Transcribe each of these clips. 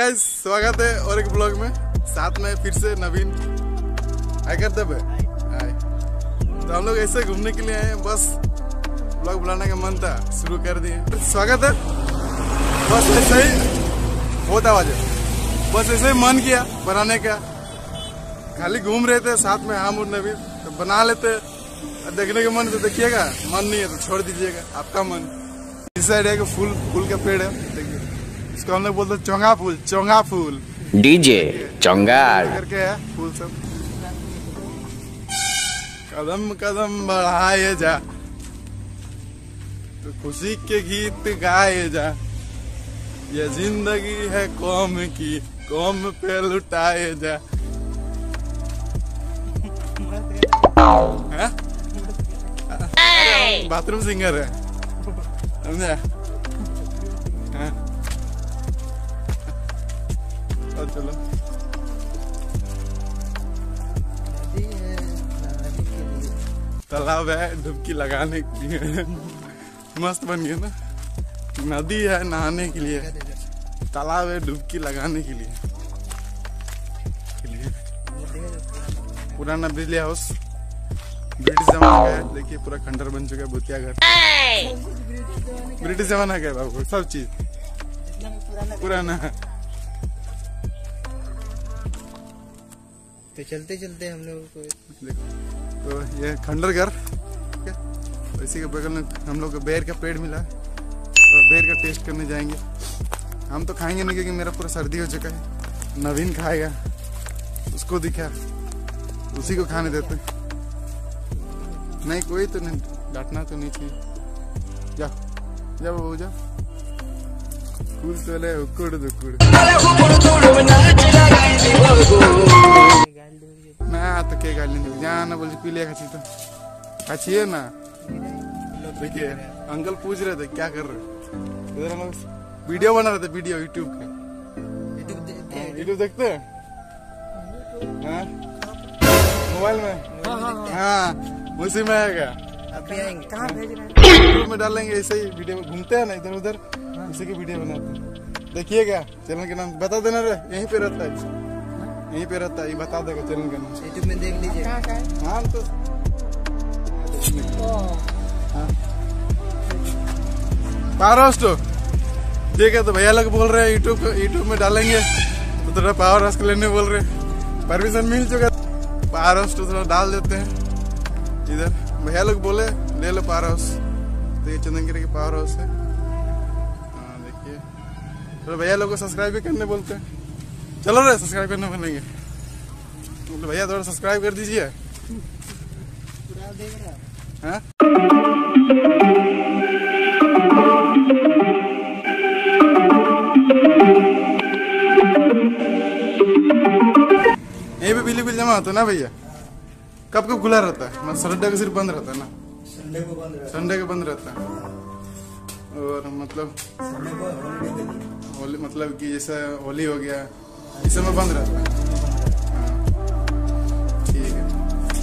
Guys, स्वागत है और एक ब्लॉग में। साथ में फिर से नवीन आए करते पे आए। तो हम लोग ऐसे घूमने के लिए आए, बस ब्लॉग बनाने का मन था, शुरू कर दिए। स्वागत है, बस ऐसे ही बहुत आवाज है, बस ऐसे ही मन किया बनाने का। खाली घूम रहे थे साथ में हम और नवीन, तो बना लेते। देखने का मन तो देखिएगा, मन नहीं है तो छोड़ दीजिएगा, आपका मन। इस साइड है फूल का पेड़ है, देखिए इसको हम लोग बोलते हैं चोंगा फूल डीजे चोंगार करके है फूल सब। कदम कदम बढ़ाए जा, तो खुशी के गीत गाए जा। ये जिंदगी है कौम की, कौम पे लुटाए जा। बाथरूम सिंगर है, समझा? चलो तालाब है डुबकी लगाने के लिए, मस्त बन गया ना। नदी है नहाने के लिए, तालाब है डुबकी लगाने के लिए। पुराना बिजली हाउस ब्रिटिश जमाना का है, देखिए पूरा खंडर बन चुका है, भूतिया घर। ब्रिटिश जमाना का है बाबू, सब चीज पुराना है। तो चलते चलते हम लोग को देखो, तो ये खंडर घर, इसी के बगल में हम लोग को बेर का पेड़ मिला है, और बेर का टेस्ट करने जाएंगे। हम तो खाएंगे नहीं क्योंकि मेरा पूरा सर्दी हो चुका है। नवीन खाएगा, उसको दिखा, उसी को खाने देते। नहीं कोई तो नहीं, डांटना तो नहीं चाहिए। जा जा बाबू जा, कुल चले उकुड़ दुकुड़ ना, तो क्या गाली नहीं जाना बोल पी लिया खाची, तो खाचिए ना। देखिए अंकल पूछ रहे थे क्या कर रहे, इधर हम लोग वीडियो बना रहे थे, वीडियो यूट्यूब का। यूट्यूब देखते हैं मोबाइल में? हाँ उसी में आएगा, कहाँ भेज रहे हैं? यूट्यूब में डालेंगे, ऐसे ही वीडियो में घूमते हैं ना इधर उधर, उसी की वीडियो बनाते हैं। देखिएगा, चैनल के नाम बता देना रे, यहीं पे रहता है, यहीं पे रहता है, ये बता देगा चैनल का नाम। यूट्यूब में देख लीजिए। हाँ तो पावर हाउस तो ठीक है। तो भैया लोग बोल रहे हैं यूट्यूब में डालेंगे, तो थोड़ा पावर हाउस को लेने बोल रहे हैं। परमिशन मिल चुका, पावर हाउस तो थोड़ा डाल देते हैं इधर। भैया लोग बोले ले लो पावर हाउस, तो ये चंदनगिरी की पावर हाउस है। हाँ देखिए, तो भैया लोग को सब्सक्राइब भी करने बोलते हैं। चलो रे सब्सक्राइब करने बोलेंगे, तो भैया थोड़ा सब्सक्राइब कर दीजिए। हाँ यहीं पे बिजली बिल जमा होता है ना भैया? कब कब खुला रहता है? मतलब सैटरडे को सिर्फ बंद रहता है ना? संडे को बंद रहता है। और मतलब होली, मतलब कि जैसे होली हो गया, इस समय बंद रहता है। ठीक है,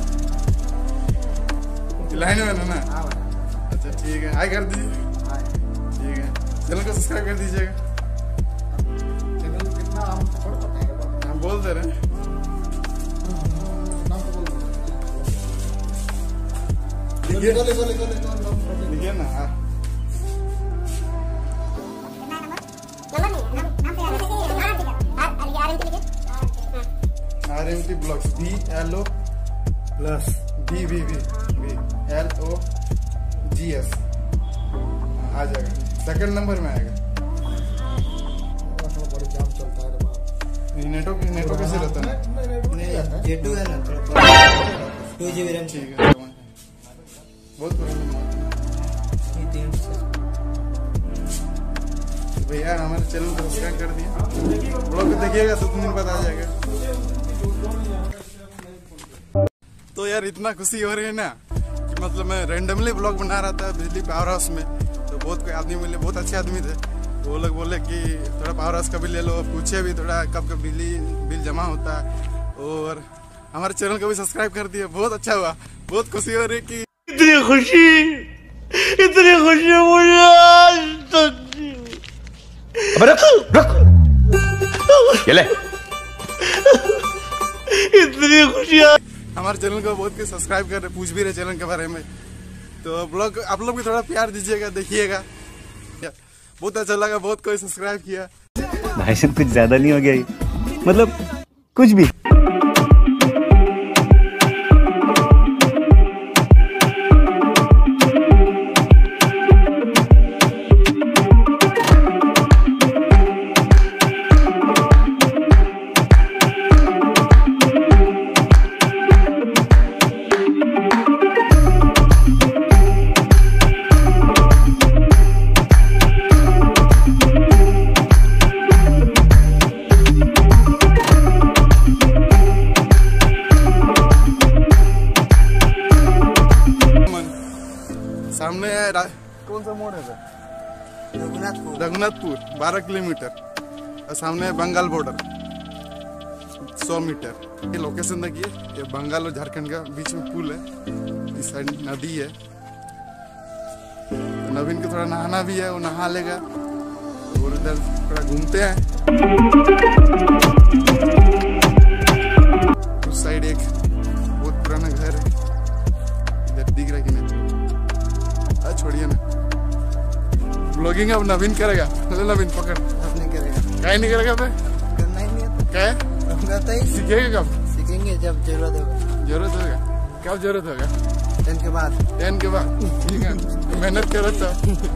लाइन में ना? अच्छा ठीक है, हाई कर दीजिए। ठीक है, चैनल को सब्सक्राइब कर दीजिएगा। हम बोल दे रहे हैं, लिखिए ना। RMT blogs, BLO plus BLOGS आ जाएगा, सेकंड नंबर में आएगा। नेटवर्क कैसे रहता है? J2 है ना, 2GB रैम। ठीक है, बहुत भैया हमारे चैनल को सब्सक्राइब कर दिया, ब्लॉग देखिएगा तो 2 दिन बाद आ जाएगा। तो यार इतना खुशी हो रही है ना कि मतलब मैं रैंडमली ब्लॉग बना रहा था बिजली पावर हाउस में, तो बहुत कोई आदमी मिले, बहुत अच्छे आदमी थे। वो लोग बोले कि थोड़ा पावर हाउस का भी ले लो, पूछे भी थोड़ा कब कब बिजली बिल जमा होता है, और हमारे चैनल को भी सब्सक्राइब कर दिया। बहुत अच्छा हुआ, बहुत खुशी हो रही कि इतनी खुशी मुझे आज तक। अब रख ये ले इतनी खुशियाँ। हमारे चैनल को बहुत कुछ सब्सक्राइब कर रहे, पूछ भी रहे चैनल के बारे में, तो ब्लॉग आप लोग भी थोड़ा प्यार दीजिएगा, देखिएगा। बहुत अच्छा लगा, बहुत कोई सब्सक्राइब किया। भाई साहब कुछ ज्यादा नहीं हो गया ये? मतलब कुछ भी। सामने है कौन सा मोड़ है सर? रघुनाथपुर 12 किलोमीटर, और सामने है बंगाल बॉर्डर 100 मीटर। ये लोकेशन देखिए, ये बंगाल और झारखंड का बीच में पुल है, इस साइड नदी है। तो नवीन को थोड़ा नहाना भी है, वो नहा लेगा और इधर थोड़ा घूमते हैं। उस साइड एक बहुत पुराना घर है, इधर दिख रहा है कि नहीं? छोड़िए ना, ब्लॉगिंग अब नवीन करेगा। ले नवीन पकड़। अब नहीं करेगा। क्या नहीं करेगा? करना ही नहीं आता। क्या आता ही। सीखेगा कब? सीखेंगे जब जरूरत होगा। जरूरत होगा? कब जरूरत होगा? 10 के बाद। 10 के बाद, ठीक है। मेहनत करो तो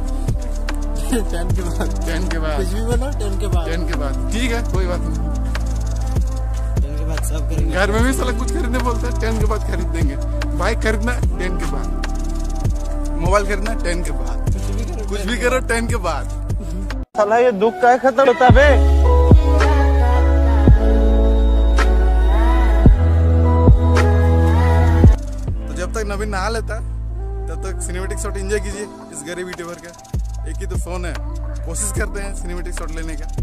10 के बाद। 10 के बाद कुछ भी बोलो, 10 के बाद। 10 के बाद, ठीक है, कोई बात नहीं। 10 के बाद सब करेंगे। घर में भी साला कुछ खरीदने बोलता है, 10 के बाद खरीद देंगे। बाइक खरीदना 10 के बाद, मोबाइल खरीदना 10 के बाद, कुछ भी करो 10 के बाद। साला ये दुख का खत्म होता बे। तो जब तक नवीन नहा लेता तब तक सिनेमेटिक शॉट एंजॉय कीजिए इस गरीब यूट्यूबर का। एक ही तो फोन है, कोशिश करते हैं सिनेमेटिक शॉट लेने का।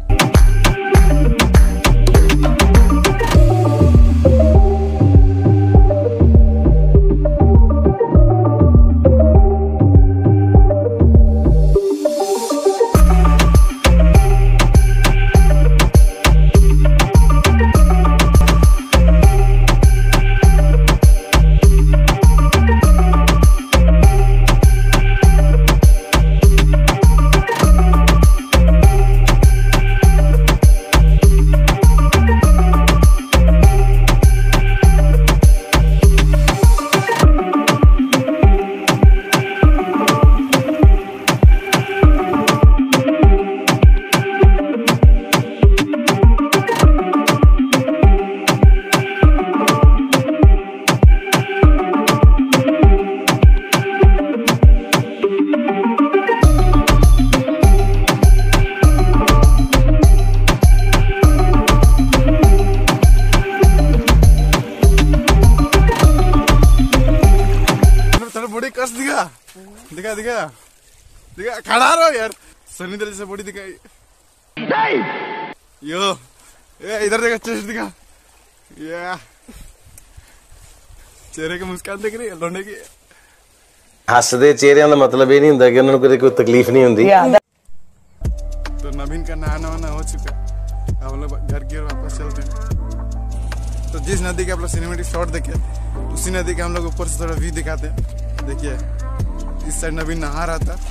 कस दिखा दिखा दिखा दिखा, खड़ा रहो यार। सनी देओल जैसे बॉडी दिखाई। यो इधर देखा, चेस्ट दिखा, या चेहरे की मुस्कान देख रही है लौंडे की। हसदे चेहरिਆਂ ਦਾ मतलब ये नहीं ਹੁੰਦਾ कि उन्होंने कोई तकलीफ नहीं होती। तो नवीन का नहाना वाना हो चुका है, अब हम लोग घर की ओर वापस चलते हैं। तो जिस नदी के आप लोग सिनेमेटिक शॉट देखे, उसी नदी के हम लोग ऊपर से थोड़ा व्यू दिखाते हैं। देखिए इस साइड नवीन नहा रहा था,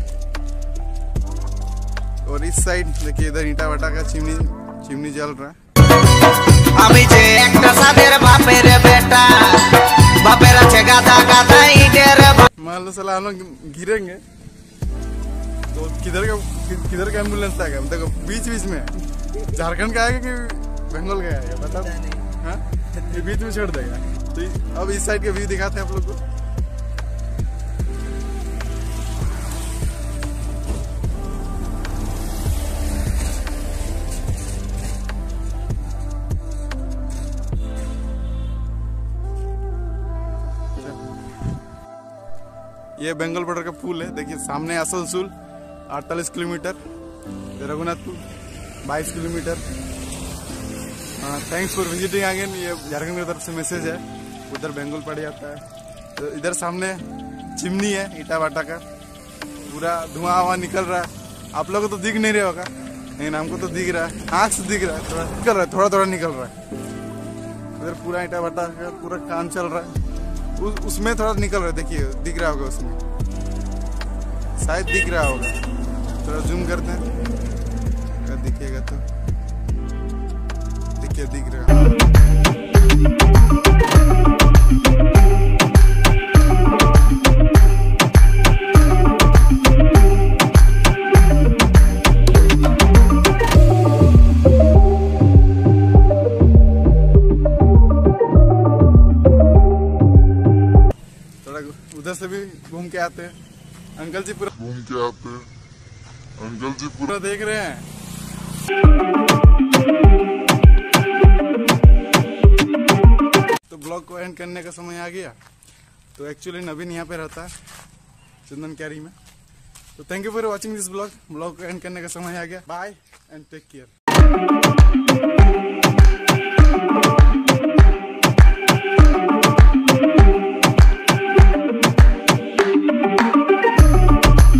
और इस साइड देखिए इधर ईटा वटा का चिमनी जल रहा है। আমি যে একটা সাদের বাপের বেটা বাপের আছে গাদা গাদা ইটের। मान लो साला हम लोग गिरेंगे तो किधर का एम्बुलेंस आएगा? देखो बीच में झारखंड का आएगा कि बंगाल का आएगा, बताओ। हाँ, ये बीच में छोड़ देगा। तो अब इस साइड का व्यू दिखाते हैं आप लोग को। ये बंगाल बॉर्डर का पुल है। देखिए सामने Asansol 48 kilometre, Raghunathpur 22 kilometre. Thanks for visiting again. ये झारखंड की तरफ से मैसेज है, उधर बंगाल पड़ जाता है। तो इधर सामने चिमनी है ईटा वाटा का, पूरा धुआं हवा निकल रहा है। आप लोगों को तो दिख नहीं रहा होगा, लेकिन हमको तो दिख रहा है, आँख से दिख रहा है, थोड़ा निकल रहा है, थोड़ा थोड़ा निकल रहा है। उधर पूरा ईटा भट्टा का पूरा काम चल रहा है, उसमें थोड़ा निकल रहा है, देखिए दिख रहा होगा उसमें, शायद दिख रहा होगा। थोड़ा जूम करते हैं, अगर दिखेगा तो देखिए दिख रहा है। उधर से भी घूम के आते हैं। अंकल जी पूरा देख रहे हैं। तो ब्लॉग को एंड करने का समय आ गया। तो एक्चुअली नवीन यहाँ पे रहता है चंदन कैरी में। तो thank you for watching this blog को एंड करने का समय आ गया। Bye and take care.